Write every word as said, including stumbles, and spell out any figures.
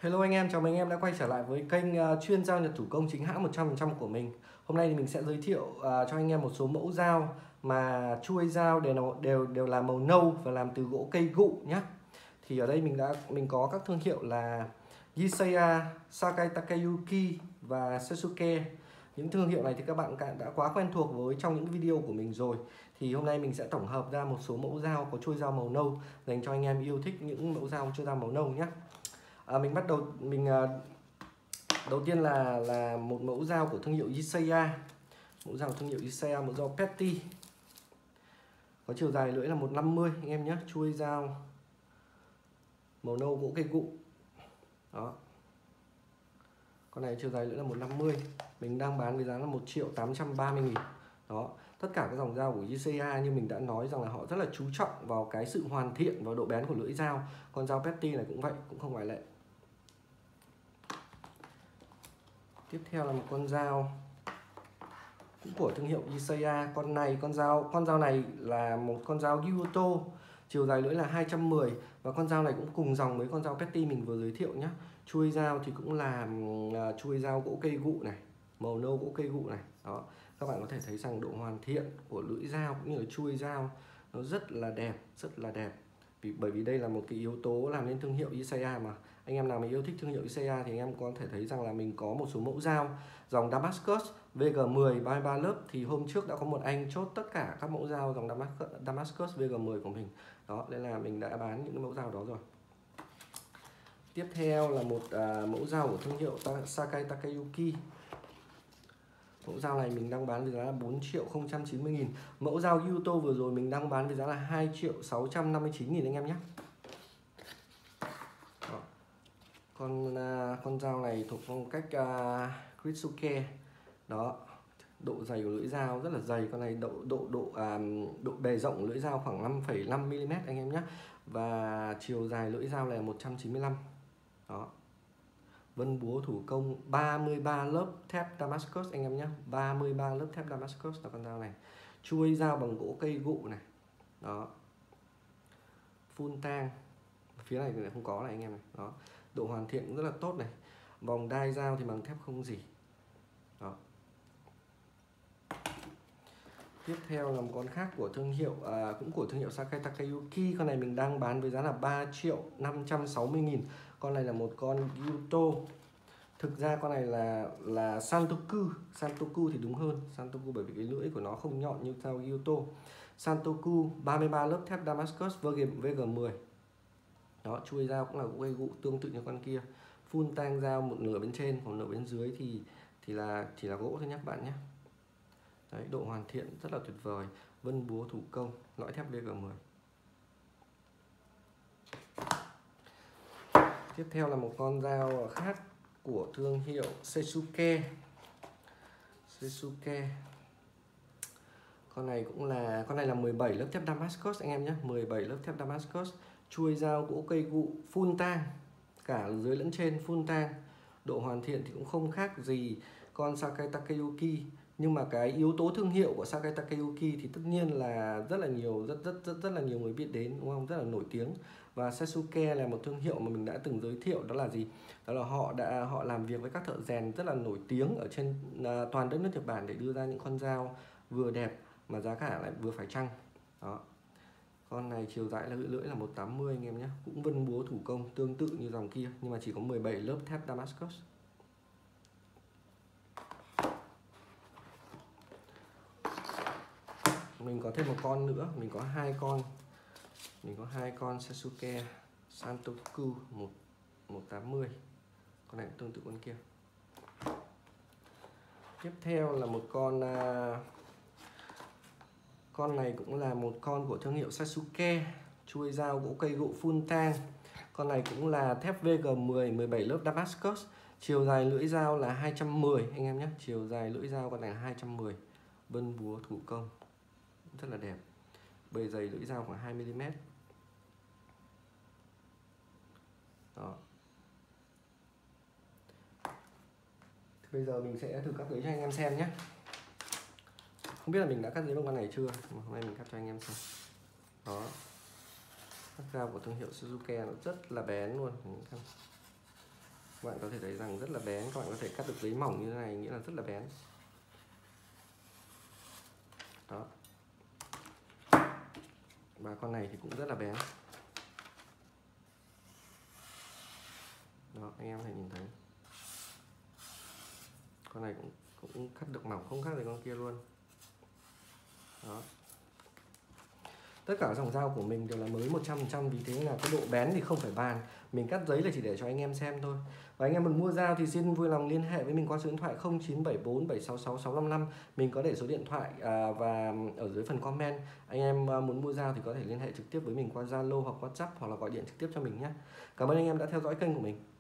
Hello anh em, chào mừng anh em đã quay trở lại với kênh uh, chuyên giao Nhật thủ công chính hãng một trăm phần trăm của mình. Hôm nay thì mình sẽ giới thiệu uh, cho anh em một số mẫu dao mà chuôi dao đều đều đều là màu nâu và làm từ gỗ cây gụ nhé. Thì ở đây mình đã mình có các thương hiệu là Yisaya, Sakai Takayuki và Setsuke. Những thương hiệu này thì các bạn đã quá quen thuộc với trong những video của mình rồi. Thì hôm nay mình sẽ tổng hợp ra một số mẫu dao có chuôi dao màu nâu dành cho anh em yêu thích những mẫu dao chuôi dao màu nâu nhé. À, mình bắt đầu mình à, đầu tiên là là một mẫu dao của thương hiệu Yisaya, mẫu dao thương hiệu Yisaya, mẫu dao Petty, có chiều dài lưỡi là một trăm năm mươi anh em nhé, chuôi dao màu nâu gỗ cây gụ đó. Con này chiều dài lưỡi là một trăm năm mươi, mình đang bán với giá là một triệu tám trăm ba mươi nghìn đó. Tất cả các dòng dao của Yisaya như mình đã nói rằng là họ rất là chú trọng vào cái sự hoàn thiện và độ bén của lưỡi dao. Con dao Petty này cũng vậy, cũng không ngoại lệ. Tiếp theo là một con dao cũng của thương hiệu Yisaya. Con này con dao con dao này là một con dao Gyuto, chiều dài lưỡi là hai trăm mười, và con dao này cũng cùng dòng với con dao Petty mình vừa giới thiệu nhé. Chuôi dao thì cũng là uh, chuôi dao gỗ cây gụ này, màu nâu gỗ cây gụ này đó. Các bạn có thể thấy rằng độ hoàn thiện của lưỡi dao cũng như là chuôi dao nó rất là đẹp, rất là đẹp. Vì bởi vì đây là một cái yếu tố làm nên thương hiệu Yisaya mà. Anh em nào mà yêu thích thương hiệu Yisaya thì anh em có thể thấy rằng là mình có một số mẫu dao dòng Damascus V G mười ba mươi ba lớp. Thì hôm trước đã có một anh chốt tất cả các mẫu dao dòng Damascus V G mười của mình đó, nên là mình đã bán những mẫu dao đó rồi. Tiếp theo là một à, mẫu dao của thương hiệu Sakai Takayuki. Mẫu dao này mình đang bán với giá là bốn triệu không trăm chín mươi nghìn. Mẫu dao Gyuto vừa rồi mình đang bán với giá là hai triệu sáu trăm năm mươi chín nghìn anh em nhé. Đó. Con à, con dao này thuộc phong cách uh, Kritsuke đó. Độ dày của lưỡi dao rất là dày. Con này độ độ độ à, độ bề rộng của lưỡi dao khoảng năm phẩy năm mi li mét anh em nhé. Và chiều dài lưỡi dao là một trăm chín mươi lăm. Đó. Vân búa thủ công ba mươi ba lớp thép Damascus anh em nhé. ba mươi ba lớp thép Damascus là con dao này. Chuôi dao bằng gỗ cây gụ này. Đó. Phun tang. Phía này thì lại không có này anh em này. Đó. Độ hoàn thiện cũng rất là tốt này. Vòng đai dao thì bằng thép không rỉ. Đó. Tiếp theo là một con khác của thương hiệu à, cũng của thương hiệu Sakai Takayuki. Con này mình đang bán với giá là ba triệu năm trăm sáu mươi nghìn. Con này là một con Gyuto. Thực ra con này là là Santoku, Santoku thì đúng hơn, Santoku bởi vì cái lưỡi của nó không nhọn như dao Gyuto. Santoku ba mươi ba lớp thép Damascus V G mười. Đó, chuôi dao cũng là gỗ cây gụ tương tự như con kia. Phun tang dao một nửa bên trên, còn nửa bên dưới thì thì là chỉ là gỗ thôi nhé các bạn nhé. Đấy, độ hoàn thiện rất là tuyệt vời. Vân búa thủ công, lõi thép V G mười. Tiếp theo là một con dao khác của thương hiệu Setsuke. Setsuke. Con này cũng là con này là mười bảy lớp thép Damascus anh em nhé, mười bảy lớp thép Damascus. Chuôi dao gỗ cây gụ phun tang, cả dưới lẫn trên phun tang. Độ hoàn thiện thì cũng không khác gì con Sakai Takayuki, nhưng mà cái yếu tố thương hiệu của Sakai Takayuki thì tất nhiên là rất là nhiều rất rất rất rất là nhiều người biết đến, đúng không? Rất là nổi tiếng. Và Setsuke là một thương hiệu mà mình đã từng giới thiệu, đó là gì? Đó là họ đã họ làm việc với các thợ rèn rất là nổi tiếng ở trên uh, toàn đất nước Nhật Bản để đưa ra những con dao vừa đẹp mà giá cả lại vừa phải chăng. Đó. Con này chiều dài là lưỡi lưỡi là một trăm tám mươi anh em nhé, cũng vân búa thủ công tương tự như dòng kia nhưng mà chỉ có mười bảy lớp thép Damascus. Mình có thêm một con nữa, mình có hai con. Mình có hai con Setsuke Santoku một một tám mươi. Con này cũng tương tự con kia. Tiếp theo là một con uh, con này cũng là một con của thương hiệu Setsuke, chuôi dao gỗ cây gụ phun tang. Con này cũng là thép V G mười, mười bảy lớp Damascus. Chiều dài lưỡi dao là hai trăm mười anh em nhé. Chiều dài lưỡi dao con này là hai trăm mười. Vân búa thủ công rất là đẹp. Bề dày lưỡi dao khoảng hai mi li mét. Đó. Thì bây giờ mình sẽ thử cắt lưỡi cho anh em xem nhé. Không biết là mình đã cắt lưỡi bằng con này chưa, mà hôm nay mình cắt cho anh em xem. Đó. Cắt dao của thương hiệu Suzuki nó rất là bén luôn. Các bạn có thể thấy rằng rất là bén, các bạn có thể cắt được giấy mỏng như thế này, nghĩa là rất là bén. Đó. Và con này thì cũng rất là bén. Đó, anh em có thể nhìn thấy. Con này cũng cũng cắt được mỏng không khác gì con kia luôn. Đó. Tất cả dòng dao của mình đều là mới một trăm phần trăm, vì thế là cái độ bén thì không phải bàn. Mình cắt giấy là chỉ để cho anh em xem thôi. Và anh em muốn mua dao thì xin vui lòng liên hệ với mình qua số điện thoại không chín bảy bốn bảy sáu sáu sáu năm năm. Mình có để số điện thoại à, và ở dưới phần comment. Anh em muốn mua dao thì có thể liên hệ trực tiếp với mình qua Zalo hoặc WhatsApp, hoặc là gọi điện trực tiếp cho mình nhé. Cảm ơn anh em đã theo dõi kênh của mình.